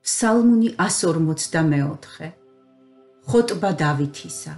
ფსალმუნი 144. ხოტბა დავითისა.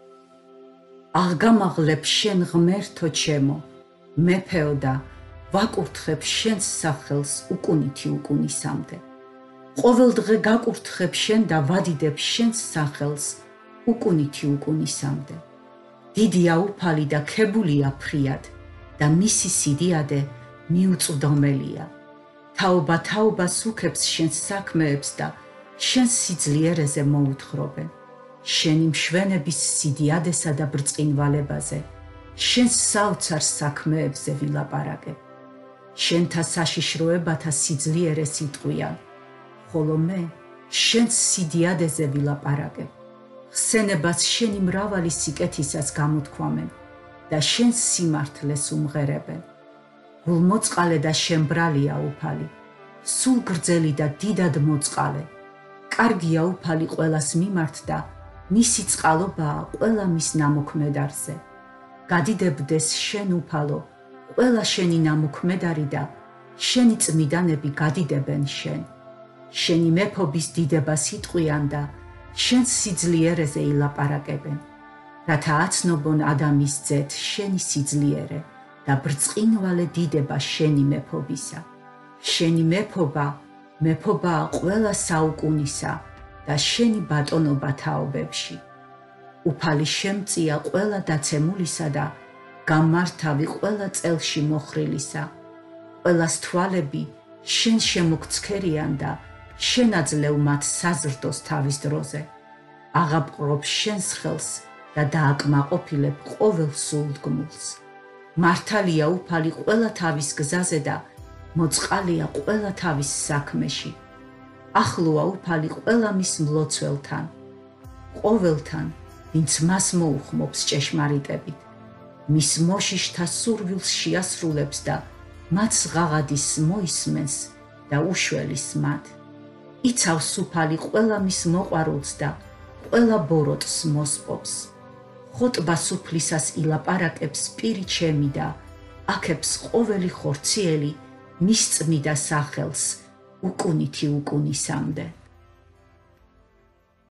აღგამაღლებ შენ ღმერთო ჩემო, მეფეო და ვაკურთხებ შენს სახელს უკუნითი უკუნისამდე. ყოველ დღე გაკურთხებ შენ და ვადიდებ შენს სახელს უკუნითი უკუნისამდე. დიდი აუფალი და ქებულია ფრიად და მისი სიდიადე მიუწვდომელია. თაობა თაობას უქებს შენს საქმეებს და შენს სიძლიერეზე მოუთხრობენ. შენი მშვენების სიდიადესა და ბრწყინვალებაზე, შენს საოცარ საქმეებზე ვილაპარაკებ. შენთა საშიშროებათა სიძლიერეს იტყვიან, ხოლო მე შენს სიდიადეზე ვილაპარაკებ. ხსენებას შენი მრავალი სიკეთისას გამოთქვამენ და შენს სიმართლეს უმღერებენ. გულმოწყალე და შემბრალია უფალი, სულ გრძელი და დიდად მოწყალე. კარგია უფალი ყველას მიმართ და მისი წყალობაა ყველა მის ნამოქმედარზე. გადიდებდეს შენ უფალო, ყველა შენი ნამოქმედარი და შენი წმიდანები გადიდებენ შენ. შენი მეფობის დიდებას იტყვიან და შენს სიძლიერეზე ილაპარაკებენ, რათა აცნობონ ადამის ძეთ შენი სიძლიერე და ბრწყინვალე დიდება შენი მეფობისა. შენი მეფობაა ყველა საუკუნისა და შენი ბატონობა თაობებში. უფალი შემწია ყველა დაცემულისა და გამართავი ყველა წელში მოხრილისა. ყველას თვალები შენ შემოგცქერიან და შენ აძლევ მათ საზრდოს თავის დროზე. აღაპყრობ შენს ხელს და დააკმაყოფილებ ყოველ სულდგმულს. მართალია უფალი ყველა თავის გზაზე და მოწყალია ყველა თავის საქმეში. ახლოა უფალი ყველა მის მლოცველთან, ყოველთან, ვინც მას მოუხმობს ჭეშმარიტებით. მის მოშიშთა სურვილს შეასრულებს და მათს ღაღადის მოისმენს და უშველის მათ. იცავს უფალი ყველა მის მოყვარულს და ყველა ბოროტს მოსპობს. ხოტბა სუფლისას ილაპარაკებს პირი ჩემი და აქებს ყოველი ხორციელი მის წმიდა სახელს უკუნითი უკუნისამდე.